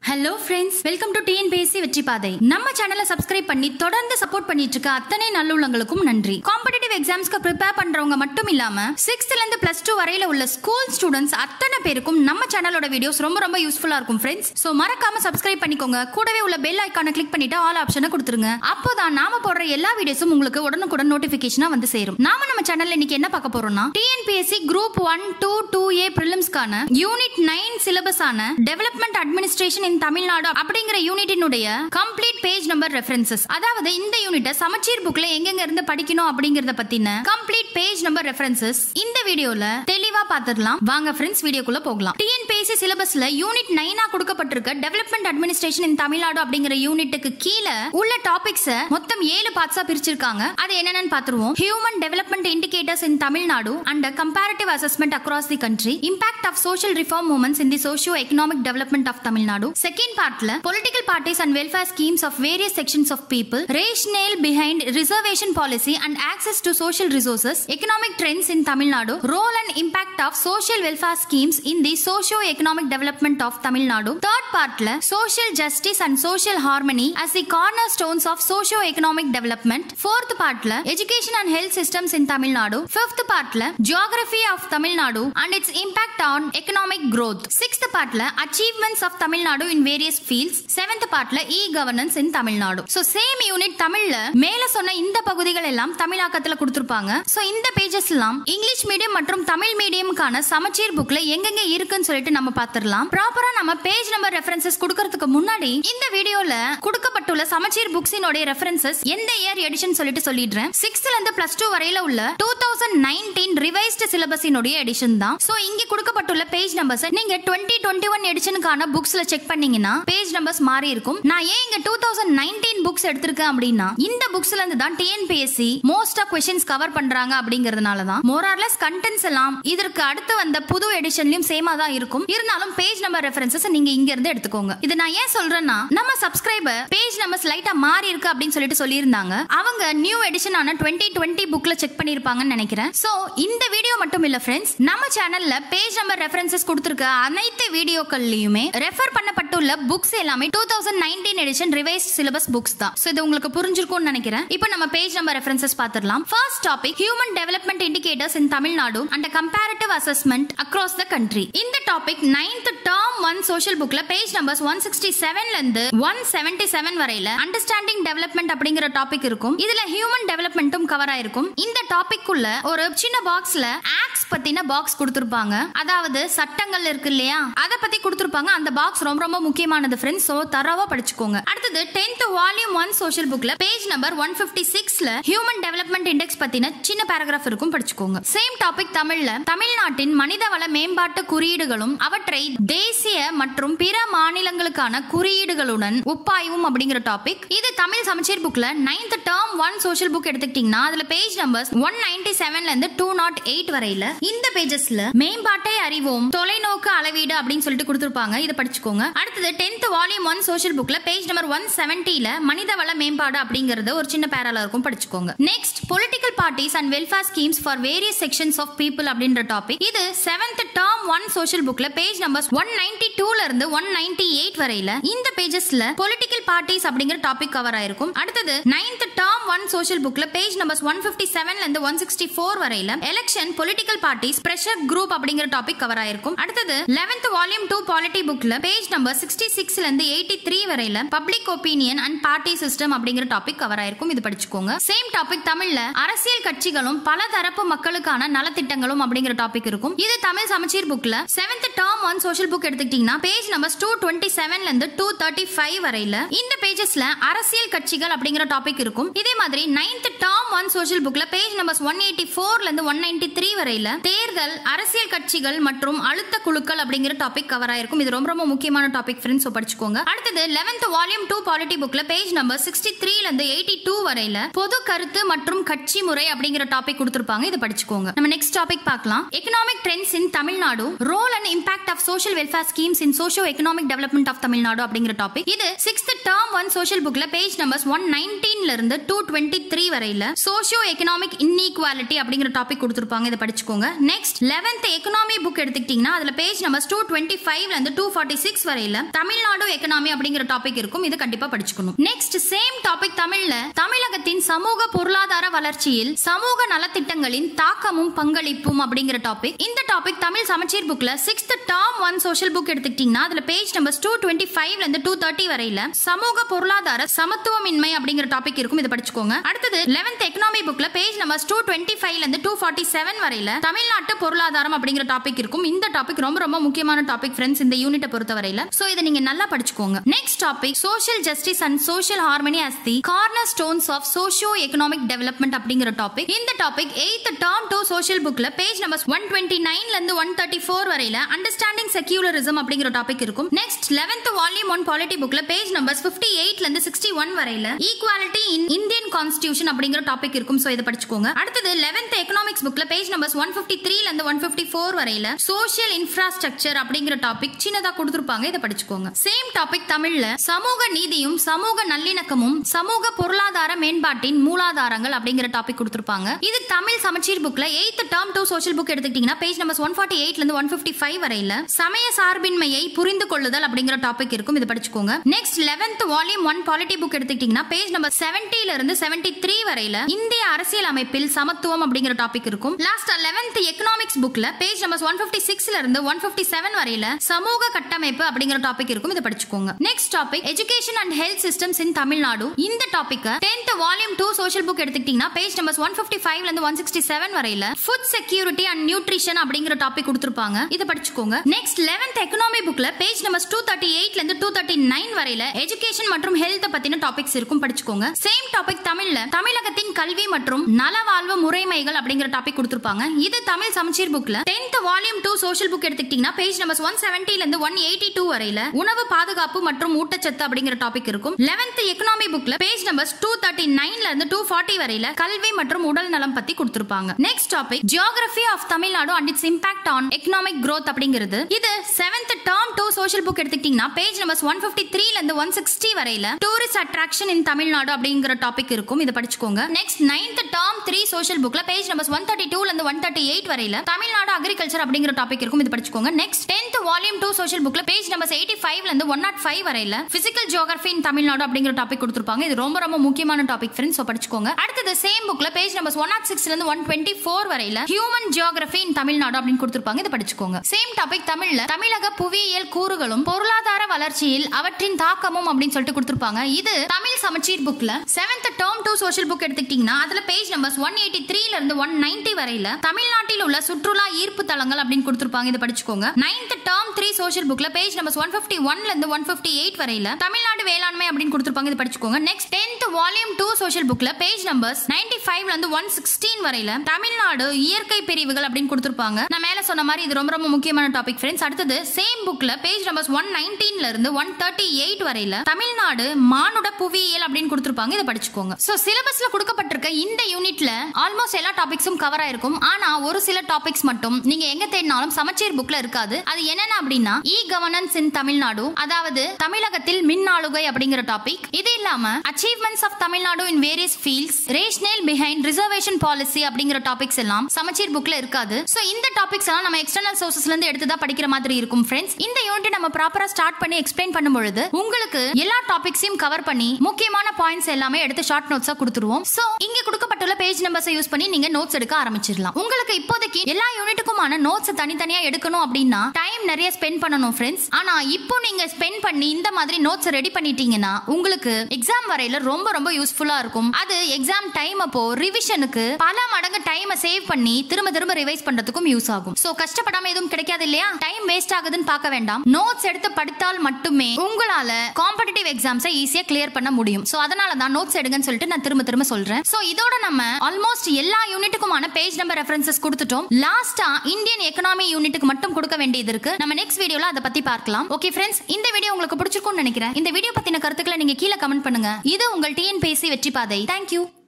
Hello friends, welcome to TNPSC வெற்றி பாதை. நம்ம சேனலை சப்ஸ்கிரைப் பண்ணி தொடர்ந்து சப்போர்ட் பண்ணிட்டு இருக்க அத்தனை நல்லுள்ளங்களுக்கும் நன்றி. காம்படிட்டிவ் எக்ஸாம்ஸ்க்கு ப்ரிப்பேர் பண்றவங்க மட்டும் இல்லாம 6th ல இருந்து +2 வரையில உள்ள ஸ்கூல் ஸ்டூடண்ட்ஸ் அத்தனை பேருக்கும் நம்ம சேனலோட வீடியோஸ் ரொம்ப யூஸ்ஃபுல்லா இருக்கும் फ्रेंड्स. சோ மறக்காம சப்ஸ்கிரைப் பண்ணிக்கோங்க. கூடவே உள்ள பெல் ஐகானை கிளிக் பண்ணிட்டு ஆல் ஆப்ஷனை கொடுத்துருங்க. அப்போதான் நாம போடுற எல்லா வீடியோஸும் உங்களுக்கு உடனுக்குடன் நோட்டிபிகேஷனா வந்து சேரும். நாம நம்ம சேனல்ல இன்னைக்கு என்ன பார்க்க போறோம்னா TNPSC Group 1, 2, 2A prelims-கான யூனிட் 9 சிலபஸ் ஆன டெவலப்மெண்ட் அட்மினிஸ்ட்ரேஷன் தமிழ்நாடு அப்படிங்கிற யூனிட்டினுடைய கம்ப்ளீட் பேஜ் நம்பர் ரெஃபரன்சஸ், அதாவது இந்த யூனிட்ட சமச்சீர் புக்ல எங்கெங்க இருந்து படிக்கணும் அப்படிங்கறத பத்தின கம்ப்ளீட் பேஜ் நம்பர் ரெஃபரன்சஸ் இந்த வீடியோல தெளிவா பார்த்துடலாம். வாங்க ஃப்ரெண்ட்ஸ் வீடியோக்குள்ள போகலாம். TNPSC சிலபஸ்ல யூனிட் 9 கொடுக்கப்பட்டிருக்க டெவலப்மெண்ட் அட்மினிஸ்ட்ரேஷன் இன் தமிழ்நாடு அப்படிங்கிற யூனிட்டுக்கு கீழே உள்ள டாபிக்ஸ் மொத்தம் 7 பார்ட்ஸா பிரிச்சிருக்காங்க. அது என்னன்னு பாத்துருவோம். Human development indicators in Tamil Nadu and comparative assessment across the country, impact of social reform movements in the socio economic development of Tamil Nadu. Second partல political parties and welfare schemes of various sections of people, rationale behind reservation policy and access to social resources, economic trends in Tamil Nadu, role and impact of social welfare schemes in the socio-economic development of Tamil Nadu. Third partல social justice and social harmony as the cornerstones of socio-economic development. Fourth partல education and health systems in Tamil Nadu. Fifth partல geography of Tamil Nadu and its impact on economic growth. Sixth partல achievements of Tamil Nadu in various fields. 7th partல e-governance in Tamil Nadu. So same unit தமிழ்ல மேல சொன்ன இந்த பகுதிகள் எல்லாம் தமிழாக்கத்துல கொடுத்திருப்பாங்க. So இந்த பேजेस எல்லாம் இங்கிலீஷ் மீடியம் மற்றும் தமிழ் மீடியம்கான சமச்சீர் புக்ல எங்கெங்க இருக்குன்னு சொல்லிட்டு நம்ம பாத்துறலாம். ப்ராப்பரா நம்ம பேஜ் நம்பர் ரெஃபரன்சஸ் கொடுக்கிறதுக்கு முன்னாடி இந்த வீடியோல கொடுக்கப்பட்டுள்ள சமச்சீர் புக்ஸினோட ரெஃபரன்சஸ் எந்த இயர் எடிஷன் சொல்லிட்டு சொல்லிடுறேன். 6th ல இருந்து +2 வரையில உள்ள 2019 ரிவைஸ்டு சிலபஸினுடைய எடிஷன் தான். So இங்க கொடுக்கப்பட்டுள்ள பேஜ் நம்பர்ஸ் நீங்க 2021 எடிஷனுக்கான புக்ஸ்ல செக் பண்ணீங்கன்னா பேஜ் நம்பர்ஸ் மாறி இருக்கும். நான் ஏன் இங்க 2019 புக்ஸ் எடுத்திருக்கேன் அப்படின்னா இந்த புக்ஸ்ல இருந்து தான் TNPSC most of questions cover பண்றாங்க அப்படிங்கிறதுனால தான். மோர் ஆர் லெஸ் கண்டென்ட்ஸ் எல்லாம் இதற்கு அடுத்து வந்த புது எடிஷன்லயும் சேமா தான் இருக்கும். இருந்தாலும் பேஜ் நம்பர் ரெஃபரன்சஸ் நீங்க இங்க இருந்து எடுத்துக்கோங்க. இது நான் ஏன் சொல்றேன்னா நம்ம சப்ஸ்கிரைபர் பேஜ் நம்பர்ஸ் லைட்டா மாறி இருக்கு அப்படின்னு சொல்லிட்டு சொல்லியிருந்தாங்க. அவங்க நியூ எடிஷனான 2020 புக்ல செக் பண்ணிருப்பாங்கன்னு நினைக்கிறேன். சோ இந்த வீடியோ மட்டும் இல்ல ஃப்ரெண்ட்ஸ், நம்ம சேனல்ல பேஜ் நம்பர் ரெஃபரன்சஸ் கொடுத்திருக்க அனைத்து வீடியோக்கள்லயுமே ரெஃபர் பண்ணப்பட்டுள்ள புக்ஸ் எல்லாமே 2019 எடிஷன் ரிவைஸ்ட் சிலபஸ் புக்ஸ் தான். சோ இது உங்களுக்கு புரிஞ்சிருக்கும்னு நினைக்கிறேன். இப்போ நம்ம பேஜ் நம்பர் ரெஃபரன்சஸ் பாத்துறலாம். First topic human development indicators in Tamil Nadu and comparative assessment across the country. இந்த டாபிக் 9th டர்ம் 1 சோஷியல் புக்ல பேஜ் நம்பர்ஸ் 167 ல இருந்து 177 வரையில அண்டர்ஸ்டாண்டிங் டெவலப்மெண்ட் அப்படிங்கிற டாபிக் இருக்கும். இதுல ஹியூமன் டெவலப்மெண்ட்டும் கவர் ஆயிருக்கும். இந்த டாபிக் உள்ள ஒரு சின்ன பாக்ஸ்ல ஆக்ட்ஸ் பத்தின பாக்ஸ் கொடுத்திருப்பாங்க. அதாவது சட்டங்கள் இருக்கு இல்லையா, அத பத்தி கொடுத்திருப்பாங்க. அந்த பாக்ஸ் ரொம்ப முக்கியமானது ஃப்ரெண்ட்ஸ். சோ தரவா படிச்சுக்கோங்க. அடுத்து 10th வால்யூம் 1 சோஷியல் புக்ல பேஜ் நம்பர் 156 ல ஹியூமன் டெவலப்மெண்ட் இண்டெக்ஸ் பத்தின சின்ன பாராகிராஃப் இருக்கும், படிச்சுக்கோங்க. சேம் டாபிக் தமிழ்ல தமிழ்நாட்டின் மனிதவள மேம்பாட்டு குறியீடுகளும் அவற்றை தேசிய மற்றும் பிற மாநிலங்களுக்கான குறியீடுகளுடன் ஒப்பாய்வும் அப்படிங்கிற டாபிக். இது தமிழ் சமச்சீர் புக்ல 9th டர்ம் 1 சோஷியல் புக் எடுத்துக்கிட்டீங்கன்னா அதுல பேஜ் நம்பர்ஸ் 197 ல இருந்து 208 வரையில இந்த பேஜஸ்ல மேம்பாட்டை அறிவோம் தொலைநோக்கு அளவீடு அப்படின்னு சொல்லிட்டு கொடுத்திருப்பாங்க. இத படிச்சுக்கோங்க. அடுத்து 10th வால்யூம் 1 சோஷியல் புக்ல பேஜ் நம்பர் 170 ல மனிதவள மேம்பாடு அப்படிங்கறது ஒரு சின்ன பேரால இருக்கும், படிச்சுக்கோங்க. Next political parties and welfare schemes for various sections of people அப்படின்ற டாபிக். இது 7th டர்ம் 1 சோஷியல் புக்ல பேஜ் நம்பர்ஸ் 192 ல இருந்து 198 வரையில இந்த பேஜஸ்ல பொலிட்டிக்கல் பார்ட்டிஸ் அப்படிங்கிற டாபிக் கவர் ஆயிருக்கும். அடுத்து 9th டர்ம் 1 சோஷியல் புக்ல பேஜ் நம்பர்ஸ் 157 ல இருந்து 164 வரையில election political parties pressure group அப்படிங்கிற டாபிக் கவர் ஆயிருக்கும். அடுத்து 11th வால்யூம் 2 பாலிட்டி புக்ல பேஜ் நம்பர் 66 ல இருந்து 83 வரையில public opinion and party system அப்படிங்கிற டாபிக் கவர் ஆயிருக்கும். இது படிச்சுக்கோங்க. சேம் டாபிக் தமிழ்ல அரசியல் கட்சிகளும் பல தரப்பு மக்களுக்கான நலத்திட்டங்களும் அப்படிங்கிற டாபிக் இருக்கும். இது தமிழ் சமச்சீர் புக்ல 7th டர்ம் 1 சோஷியல் புக் எடுத்துக்கிட்டீங்கன்னா பேஜ் நம்பர் 227 ல இருந்து 235 வரையில இந்த பேஜஸ்ல அரசியல் கட்சிகள் அப்படிங்கிற டாபிக் இருக்கும். இதே மாதிரி 9th டர்ம் 1 சோஷியல் புக்ல பேஜ் நம்பர் 184 ல இருந்து 193 வரையில தேர்தல், அரசியல் கட்சிகள் மற்றும் அழுத்த குழுக்கள் அப்படிங்கிற டாபிக் கவர் ஆயிருக்கும். இது ரொம்ப முக்கியமான டாபிக் ஃப்ரெண்ட்ஸ், படிச்சுக்கோங்க. அடுத்து 11th வால்யூம் 2 பாலிட்டி புக்ல பேஜ் நம்பர் 63 ல இருந்து 82 வரையில பொது கருத்து மற்றும் கட்சி முறை அப்படிங்கிற டாபிக் கொடுத்திருப்பாங்க. இது படிச்சுக்கோங்க. நம்ம நெக்ஸ்ட் டாபிக் பார்க்கலாம். Economic trends in Tamil Nadu, role and impact of social welfare schemes in socio economic development of Tamil Nadu அப்படிங்கிற டாபிக். இது 6th டேர்ம் 1 சோஷியல் புக்ல பேஜ் நம்பர்ஸ் 119 ல இருந்து 223 வரையில சோஷியோ எகனாமிக் இன்இக்வாலிட்டி அப்படிங்கிற டாபிக் கொடுத்திருப்பாங்க. இதை படிச்சுக்கோங்க. நெக்ஸ்ட் 11th எகனாமி புக் எடுத்துக்கிட்டீங்கன்னா அதுல பேஜ் நம்பர்ஸ் 225 ல இருந்து 246 வரையில தமிழ்நாடு எகனாமி அப்படிங்கிற டாபிக் இருக்கும். இதை கண்டிப்பா படிச்சுக்கணும். நெக்ஸ்ட் சேம் டாபிக் தமிழ்ல தமிழகத்தின் சமூக பொருளாதார வளர்ச்சியில் சமூக நலத்திட்டங்களின் தாக்கமும் பங்களிப்பும் அப்படிங்கிற டாபிக். இந்த டாபிக் தமிழ் சமச்சீர் புக்ல 6th டேர்ம் 1 சோஷியல் புக் எடுத்துக்கிட்டீங்கன்னா அதுல பேஜ் நம்பர்ஸ் 225 ல இருந்து 230 வரையில சமூக பொருளாதார சமத்துவமின்மை அப்படிங்கிற டாபிக் இருக்கும். இதை படிச்சுக்கோங்க. அடுத்தது 11th எகனாமி புக்ல பேஜ் நம்பர்ஸ் 225 ல இருந்து 247 வரையில தமிழ்நாட்டு பொருளாதாரம் அப்படிங்கிற டாபிக் இருக்கும். இந்த டாபிக் ரொம்ப ரொம்ப முக்கியமான டாபிக் ஃப்ரெண்ட்ஸ் இந்த யூனிட்டை பொறுத்த வரையில. சோ இதை நீங்க நல்லா படிச்சுக்கோங்க. Next topic social justice and social harmony as the cornerstones of socio economic development அப்படிங்கிற டாபிக். இந்த டாபிக் 8th டேர்ம் 2 சோஷியல் புக்ல பேஜ் நம்பர்ஸ் 129 ல இருந்து 134 வரையில அண்டர்ஸ்டாண்டிங் செக்யூலரிசம் அப்படிங்கிற டாபிக் இருக்கும். நெக்ஸ்ட் 11th வால்யூம் 1 பாலிட்டி புக்ல பேஜ் நம்பர்ஸ் 58 ல இருந்து 61 வரையில ஈக்குவாலிட்டி இன் இந்தியன் கான்ஸ்டிடியூஷன் அப்படிங்கிற டாபிக் இருக்கும். சோ இதை படிச்சுக்கோங்க. அடுத்தது 11th எகனாமிக்ஸ் புக்ல பேஜ் நம்பர்ஸ் 153 ல இருந்து 154 வரையில சோஷியல் இன்ஃப்ராஸ்ட்ரக்சர் அப்படிங்கிற டாபிக் சின்னதா கொடுத்திருப்பாங்க. இதை படிச்சுக்கோங்க. சேம் டாபிக் தமிழ்ல சமூக நீதியும் சமூக நல்லிணக்கமும் சமூக பொருளாதார மேம்பாட்டின் மூலாதாரங்கள் அப்படிங்கிற டாபிக் கொடுத்திருப்பாங்க. இது தமிழ் சமச்சீர் புக்ல 8th டேர்ம் 2 சோஷியல் புக் எடுத்துக்கிட்டீங்கன்னா பேஜ் நம்பர்ஸ் 148 ல இருந்து 155 வரையில சமய சார்பின்மையை புரிந்து கொள்ளுதல் அப்படிங்கிற டாபிக் இருக்கும். இதை படிச்சுக்கோங்க. Next 11th volume 1 polity book எடுத்துக்கிட்டீங்கன்னா பேஜ் நம்பர் 70 ல இருந்து 73 வரையில இந்திய அரசியல் அமைப்பில் சமத்துவம் அப்படிங்கிற டாபிக் இருக்கும். லாஸ்ட் 11th எகனாமிக்ஸ் புக்ல பேஜ் நம்பர் 156 ல இருந்து 157 வரையில சமூக கட்டமைப்பு அப்படிங்கிற டாபிக் இருக்கும். இதை படிச்சுக்கோங்க. Next topic education and health systems in Tamil Nadu. இந்த topic 10th volume 2 social book எடுத்துக்கிட்டீங்கன்னா பேஜ் நம்பர் 155 ல இருந்து 167 வரையில ஃபுட் செக்யூரிட்டி அண்ட் நியூட்ரிஷன் அப்படிங்கிற டாபிக் கொடுத்திருப்பாங்க. இதை படிச்சுக்கோங்க. நெக்ஸ்ட் 11th எகனாமி புக்ல பேஜ் நம்பர் 238 ல இருந்து 239 வரையில எஜுகேஷன் மற்றும் ஹெல்த் பத்தின டாபிக்ஸ் இருக்கும். படிச்சுக்கோங்க. சேம் டாபிக் தமிழ்ல தமிழகத்தின் கல்வி மற்றும் நலவாழ்வு முறைமைகள் அப்படிங்கிற டாபிக் கொடுத்திருப்பாங்க. இது தமிழ் சமச்சீர் புக்ல 10th வால்யூம் 2 சோஷியல் புக் எடுத்துக்கிட்டீங்கன்னா பேஜ் நம்பர் 170 ல இருந்து 182 வரையில உணவு பாதுகாப்பு மற்றும் ஊட்டச்சத்து அப்படிங்கிற டாபிக் இருக்கும். 11th எகனாமி புக்ல பேஜ் நம்பர் 239 ல இருந்து 240 வரையில கல்வி மற்றும் உடல் நலம் பத்தி கொடுத்திருப்பாங்க. Next topic geography of Tamil Nadu and its impact on economic growth அப்படிங்கிறது. இது 7th டேர்ம் 2 சோஷியல் புக் எடுத்துக்கிட்டீங்கன்னா பேஜ் நம்பர் 153 ல இருந்து 160 வரையில டூரிஸ்ட் அட்ராக்ஷன் இன் தமிழ்நாடு அப்படிங்கிற டாபிக் இருக்கும். இதை படிச்சுக்கோங்க. நெக்ஸ்ட் 9th டேர்ம் 3 சோஷியல் புக்ல பேஜ் நம்பர் 132 ல இருந்து 138 வரையில தமிழ்நாடு அக்ரிகல்ச்சர் அப்படிங்கிற டாபிக் இருக்கும். இது படிச்சுக்கோங்க. நெக்ஸ்ட் 10th வால்யூம் 2 சோஷியல் புக்ல பேஜ் நம்பர் 85 ல இருந்து 105 வரையில பிசிக்கல் ஜியோகிராஃபி இன் தமிழ்நாடு அப்படிங்கிற டாபிக் கொடுத்திருப்பாங்க. இது ரொம்ப ரொம்ப முக்கியமான டாபிக் ஃப்ரெண்ட்ஸ். சோ படிச்சுக்கோங்க. அடுத்து சேம் புக்ல பேஜ் நம்பர் 106 ல இருந்து 124 வரையில ஹியூமன் ஜியோகிராஃபி இன் தமிழ்நாடு அப்படின்னு கொடுத்திருப்பாங்க. இதை படிச்சுக்கோங்க. சேம் டாபிக் தமிழ்ல தமிழக புவியியல் கூறுகளும் பொருளாதார வளர்ச்சியில் அவற்றின் தாக்கமும் அப்படின்னு சொல்லிட்டு கொடுத்திருப்பாங்க. இது தமிழ் சமச்சீர் புக்ல 7th டேர்ம் 2 சோஷியல் புக் எடுத்துக்கிட்டீங்கன்னா அதுல பேஜ் நம்பர் 183 ல இருந்து 190 வரையில தமிழ்நாட்டில் உள்ள சுற்றுலா ஈர்ப்பு தலங்கள் அப்படின்னு கொடுத்திருப்பாங்க. இதை படிச்சுக்கோங்க. 9th டேர்ம் 3 சோஷியல் புக்ல பேஜ் நம்பர் 151 ல இருந்து 158 வரையில தமிழ்நாடு வேளாண்மை அப்படின்னு கொடுத்திருப்பாங்க. இதை படிச்சுக்கோங்க. நெக்ஸ்ட் 10th வால்யூம் 2 சோஷியல் புக்ல பேஜ் நம்பர்ஸ் 95 ல இருந்து 116 வரையில தமிழ்நாடு இயற்கை பிரிவுகள் அப்படின்னு கொடுத்திருப்பாங்க. நான் மேல சொன்ன மாதிரி இது ரொம்ப ரொம்ப முக்கியமான டாபிக் ஃப்ரெண்ட்ஸ். அடுத்தது சேம் புக்ல பேஜ் நம்பர்ஸ் 119 ல இருந்து 138 வரையில தமிழ்நாடு மானுட புவியியல் அப்படின்னு கொடுத்திருப்பாங்க. இதை படிச்சுக்கோங்க. சோ சிலபஸ்ல கொடுக்கப்பட்டிருக்க இந்த யூனிட்ல ஆல்மோஸ்ட் எல்லா டாபிக்ஸும் கவர் ஆயிருக்கும். ஆனா ஒரு சில டாபிக்ஸ் மட்டும் நீங்க எங்க தேடினாலும் சமச்சீர் புக்ல இருக்காது. அது என்னன்னா அப்படின்னா இ கவர்னன்ஸ் இன் தமிழ்நாடு, அதாவது தமிழகத்தில் மின் ஆளுகை அப்படிங்கிற டாபிக். இது இல்லாம achievements of Tamil Nadu in various fields, rational behind reservation policy அப்படிங்கிற டாபிக்ஸ் எல்லாம் சமச்சீர் புக்ல இருக்காது. சோ இந்த டாபிக்ஸ் எல்லாம் நம்ம எக்ஸ்டர்னல் சோர்சஸ்ல இருந்து எடுத்து தான் படிக்கிற மாதிரி இருக்கும் ஃப்ரெண்ட்ஸ். இந்த யூனிட் நம்ம ப்ராப்பரா ஸ்டார்ட் பண்ணி எக்ஸ்பிளைன் பண்ணும்பொழுது உங்களுக்கு எல்லா டாபிக்ஸையும் கவர் பண்ணி முக்கியமான பாயிண்ட்ஸ் எல்லாமே எடுத்து ஷார்ட் நோட்ஸா கொடுத்துருவோம். சோ இங்க கொடுக்கப்பட்டுள்ள பேஜ் நம்பர்ஸை யூஸ் பண்ணி நீங்க நோட்ஸ் எடுக்க ஆரம்பிச்சிடலாம். உங்களுக்கு இப்போதைக்கு எல்லா யூனிட்டுக்குமான நோட்ஸ் தனித்தனியா எடுக்கணும் அப்படின்னா டைம் நிறைய ஸ்பெண்ட் பண்ணணும் ஃப்ரெண்ட்ஸ். ஆனா இப்போ நீங்க ஸ்பெண்ட் பண்ணி இந்த மாதிரி நோட்ஸ் ரெடி பண்ணிட்டீங்கன்னா உங்களுக்கு எக்ஸாம் வரையில ரொம்ப ரொம்ப யூஸ்ஃபுல்லா இருக்கும். அது எக்ஸாம் டைம் அப்போ ரிவிஷனுக்கு பல மடங்கு டைமை சேவ் பண்ணி திரும்ப திரும்ப ரிவைஸ் பண்றதுக்கும் யூஸ் ஆகும். சோ கஷ்டப்படாம எதுவும் கிடைக்காது இல்லையா? டைம் வேஸ்ட் ஆகுதுன்னு பார்க்க வேண்டாம். நோட்ஸ் எடுத்து படித்தால் மட்டுமே உங்களால காம்படிட்டிவ் எக்ஸாம்ஸை ஈஸியா கிளியர் பண்ண முடியும். சோ அதனால தான் நோட்ஸ் எடுங்கன்னு சொல்லிட்டு நான் திரும்ப திரும்ப சொல்றேன். சோ இதோட நம்ம ஆல்மோஸ்ட் எல்லா யூனிட்டுக்குமான பேஜ் நம்பர் ரெஃபரன்சஸ் கொடுத்துட்டோம். லாஸ்டா இந்தியன் எகனாமி யூனிட்டுக்கு மட்டும் கொடுக்க வேண்டியது இருக்கு. நம்ம நெக்ஸ்ட் வீடியோல அதை பத்தி பார்க்கலாம். ஓகே ஃப்ரெண்ட்ஸ், இந்த வீடியோ உங்களுக்கு பிடிச்சிருக்கும்னு நினைக்கிறேன். இந்த வீடியோ பத்தின கருத்துக்களை நீங்க கீழே கமெண்ட் பண்ணுங்க. இது உங்கள் டிஎன்பிஎஸ்சி வெற்றி பாதை. தேங்க்யூ.